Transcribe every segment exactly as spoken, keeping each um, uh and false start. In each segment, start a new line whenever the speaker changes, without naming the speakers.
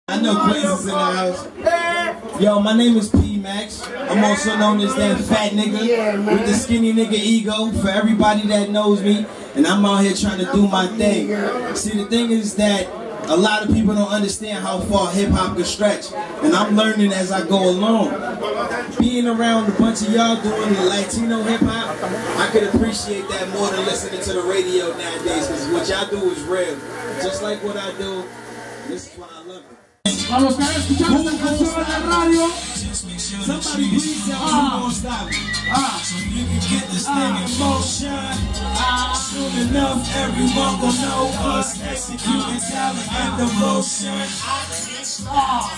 I know Queens is in the house. Yo, my name is P Max. I'm also known as that fat nigga with the skinny nigga ego for everybody that knows me. And I'm out here trying to do my thing. See, the thing is that a lot of people don't understand how far hip-hop can stretch. And I'm learning as I go along. Being around a bunch of y'all doing the Latino hip-hop, I could appreciate that more than listening to the radio nowadays. Because what y'all do is real. Just like what I do, this is why I love it.
A los que han escuchado esta canción en la radio,
somebody please tell me who gon' stop it. Ah, so you can get this thing in motion. Ah, soon enough, everyone gon' know us. Executing talent and devotion. Ah,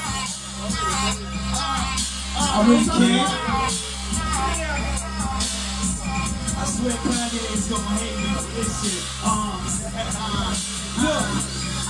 I really can't. I swear Kanye is gonna hate me for this shit. Uh, uh, look.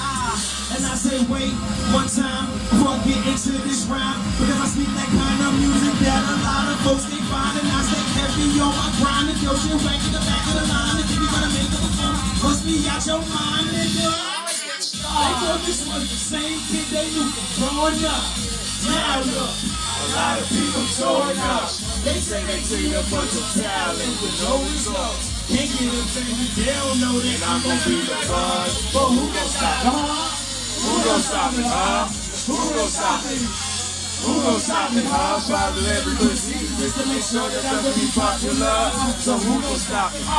And I say wait one time before I get into this rhyme, because I speak that kind of music that a lot of folks they find, and I stay heavy on my grind and throw shit right to the back of the line. And if you gotta make a perform, must be out your mind, nigga. They thought this was the same kid they knew from growing up. Now look, a lot of people showing up. They say they see a bunch of talent with no results. Can't get a thing, they don't know that I'm gonna be the buzz. But who gon' stop me? Huh? Who gon' stop me, huh? Who gon' stop me? Who gon' stop me, huh? Follow every good season just to make sure that I'm gonna be popular. So who gon' stop me?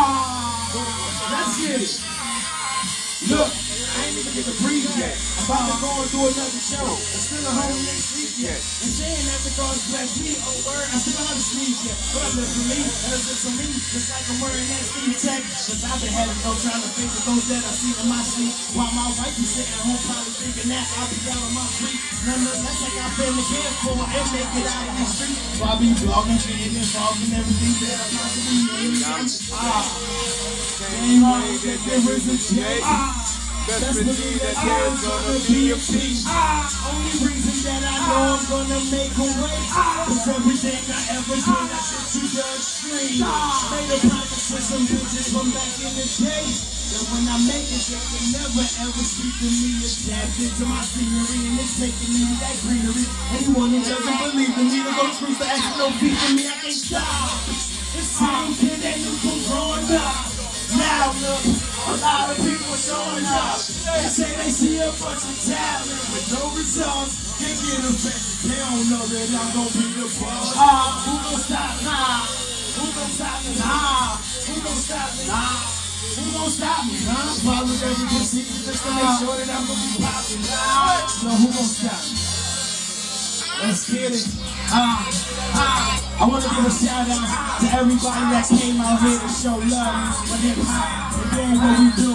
Let's get it. Look, I ain't even get to breathe yet. I'm about to go and do another show. And still a homie ain't sleep yet. And saying that the God's bless me, oh word, I still haven't sleep yet. But I live for me, and I live for me, just like I'm wearing that Steve Tech. Cause I've been having no time to think of those that I see in my sleep. While my wife is sitting home probably thinking that I'll be down on my feet. Nonetheless, I got family care for and make it out of the street. So I'll be vlogging, getting involved in everything that I possibly need. Ah, ain't hard that there is a change. Ah. Best believe that there's gonna be a peace. Ah, only reason that I know I'm gonna make a way. Cause everything I ever did, I sent to the street. Made a promise with some bitches from back in the day. That when I make it, they can never ever speak to me. Adapted to my scenery and it's taking me to that greenery. Anyone who doesn't believe in me, they're gonna screw the ass no feet in me. I can't stop. The same kid that knew from growing up. Now look, a lot of people showing up. They say they see a bunch of talent with no results. Can't get affected, they don't know that I'm gonna be the boss. Ah, who gon' stop me? Nah. Who gon' stop me? Nah. Who gon' stop me? Nah. Who gon' stop me? Huh? Follow every procedure just to make sure that I'm gonna be popular. So who gon' stop me? Let's get it. Ah, ah. I want to give a shout out to everybody that came out here to show love for hip hop and doing what we do.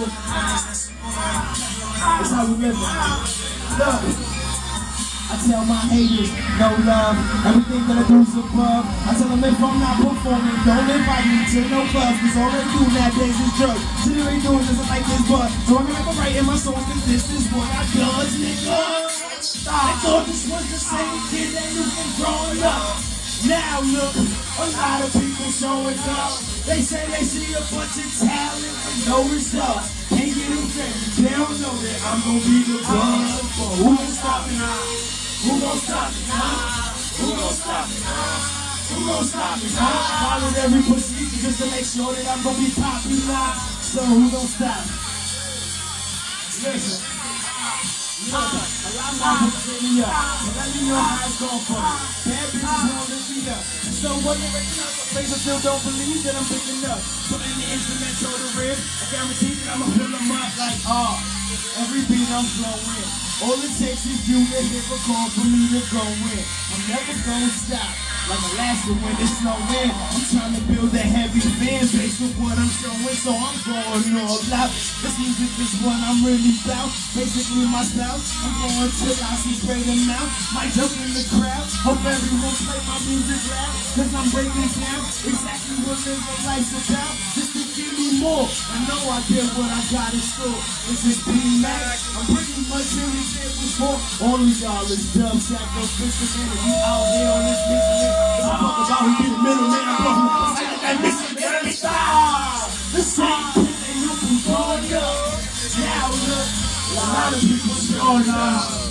That's how we live it. Look, I tell my haters, no love. Everything that I do is above. I tell them if I'm not performing, don't invite me to no clubs. Cause all they do nowadays is drugs. So they ain't doing this like this, but so I'm gonna write in my songs cause this is what I does, nigga. I thought this was the same kid that knew from growing up. Now look, a lot of people showing up. They say they see a bunch of talent with no results. Can't get infected, they don't know that I'm gonna be the buzz. But who gon' stop me now? Who gon' stop me now? Who gon' stop me now? Who gon' stop me now? Followed every procedure just to make sure that I'm gonna be popular. So who gon' stop me? Listen. Look, a lot of my people hit me up, and let me know how it's going for me. Bad bitches won't lift me up. So what you're waking up, my face, I still don't believe that I'm picking up. Putting the instrumental to rib, I guarantee that I'ma fill them up like, oh, every beat I'm flowing. All it takes is you to hit a call for me to go in. I'm never gonna stop. Like Alaska when it's snowing, I'm trying to build a heavy fan base with what I'm showing, so I'm going all out. This music is what I'm really about, basically my style. I'm going till I see spray them out, might jump in the crowd. Hope everyone play my music loud, cause I'm breaking down exactly what living life's about. Just to give me more, I know I get what I got in store. This is P Max, I'm pretty much everything before. All of y'all is DubsackOfficialMusic, we out here on this mission. Let's talk about who be the middleman. I'm going to say that mission, get me style. The same kid they knew from growing up. Now look, a lot of people showing up.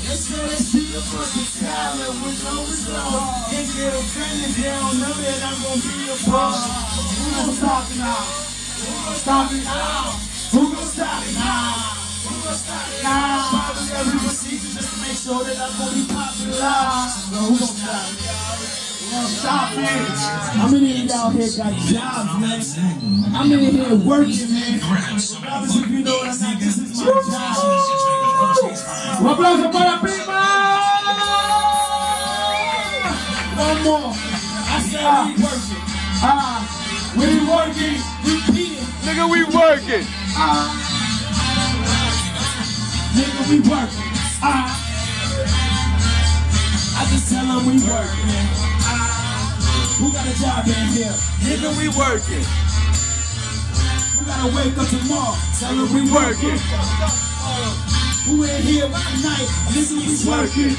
They say they see a fucking talent with no result. Can't get offended, they don't know that I'm gonna be a boss. Who gon' stop it now? Who gon' stop it now? Who gon' stop it now? Who gon' stop it now? Probably every procedure just to make sure that I'm gonna be popular. So who gon' stop it? Who gon' stop it? How many of y'all here got jobs, man? How many here working, man? Regardless if you know what I'm saying, this is my job.
Un aplauso para Prima.
One more. I said ah. we working. Ah, we working. Repeat it.
Nigga, we working.
Ah, nigga, we working. Ah, I just tell them we working. Ah, who got a job in here?
Nigga, we working.
Who gotta wake up tomorrow? Tell them we working. Who in here tonight? Listen, we working.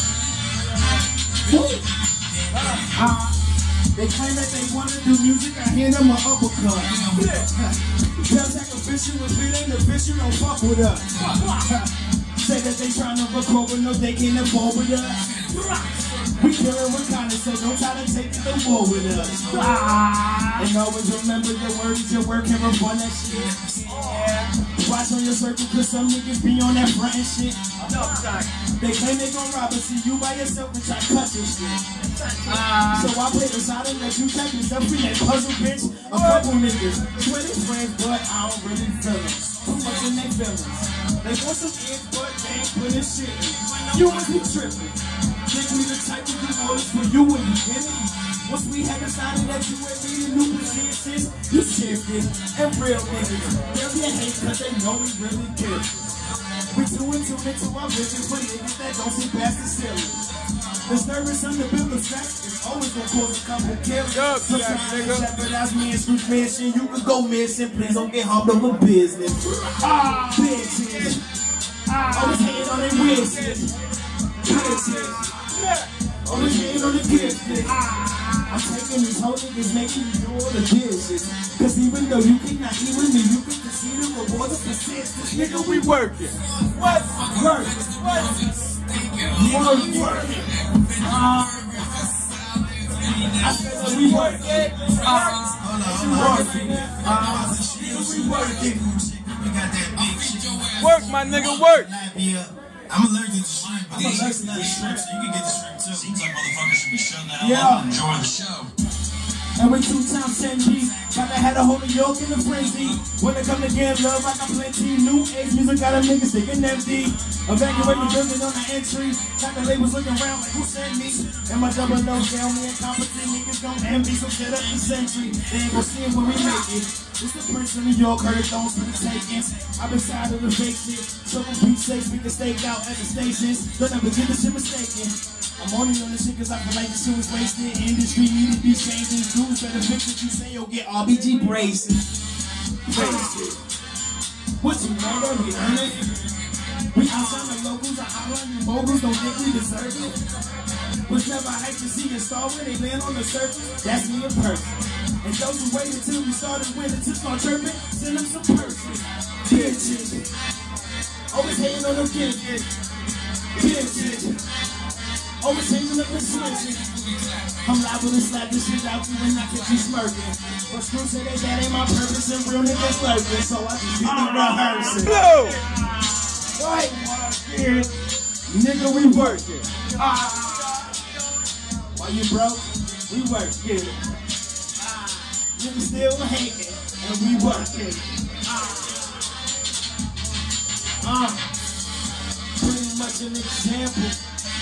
Uh, they claim that they want to do music, I hear them an uppercut. DubsackOfficial, if it ain't official, don't fuck with us. Say that they trying to record, but no, they can't afford with us. We killing with kindness, so don't try to take it to war with us. And always remember your words, your work can refund that shit. Watch on your circle, cause some niggas be on that front and shit. They claim they gon' rob us, see you by yourself and try to cut your shit. Uh, so I play the side and let you check yourself in that puzzle, bitch. A couple niggas, swear they friends, but I don't really feel them. Too much in their feelings. They want some ends, but they ain't putting shit in. You must be tripping. Think we the type to do all this for you when you get it? Once we had decided that you ain't needing new positions, you shifted. And real niggas, they'll be a hate cause they know we really care. We too in tune into our vision for niggas that don't see past the ceiling. Disturbance on the building tracks is always gonna cause a couple kills. Sometimes jeopardize me and Scrooge mission. You can go missing, please don't get harmed over business. Ah, bitches. Ah, always hating on their wishes. Bitches. Always hating on the gifted. I'm taking these whole niggas, making you do all the dishes. Cause even though you cannot eat with me, you get to see the rewards of persistence. Nigga, we working. What? Work. What? Work. Working. Uh, I said that we working. Uh, we working. Uh, we working.
Work, my nigga, work.
I'm allergic to shrimp, but these are not shrimp, so you can get the shrimp too. Seems like motherfuckers should be shutting that
yeah.
up and enjoying the show.
And we two times ten G, gotta have the whole New York in the frenzy. When they come to get love, I got plenty. New age music got a nigga sticking empty. Evacuate the building on the entry. Got the labels looking around like who sent me? And my double no tell me incompetent niggas gon' envy. So shut up the century. They ain't gon' see it when we make it. It's the Prince of New York, heard it don't speak taking. I've been tired of the fake shit. So for Pete's sake, we can stake out at the stations. Don't ever get this shit mistaken. I'm only on this shit cause I feel like this shit was wasted. Industry need to be changing. Dudes better fix what you say or get R B G braces. Braces. What you know that we earn it? We outside the locals, I outline you moguls, don't think we deserve it. Was never hyped to see a star when they land on the surface. That's me in person. And those who waited till we started winning to start chirping, send them some persons. Bitches. Always hating on them kids. Bitches. Always hanging up and switching. I'm liable to slap this shit out you and I catch you smirking. But Screw said that that ain't my purpose and real niggas lurking. So I just get the rehearsing.
Blue!
Right, yeah. Nigga, we working. Ah. While you broke, we working. Ah. Nigga still hating and we working. Ah. Ah. Pretty much an example.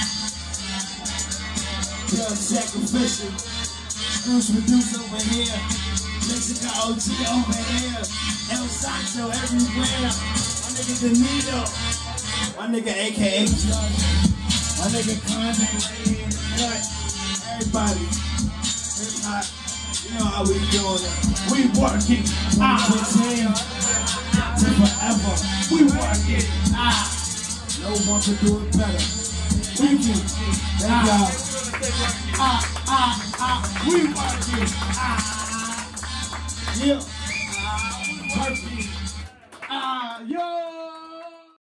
DubsackOfficial, ScroogeProduce over here, Mexica O G over here, El Sancho everywhere, my nigga Danilo, my nigga A K A Judge, my nigga Kanye right here in the cut, everybody, hip hop, you know how we doing it, we working, ah, to forever, we working, ah, no one can do it better, thank you, thank y'all. Ah, ah, ah, we working. Ah, yeah. Ah, perfect. Ah, yo.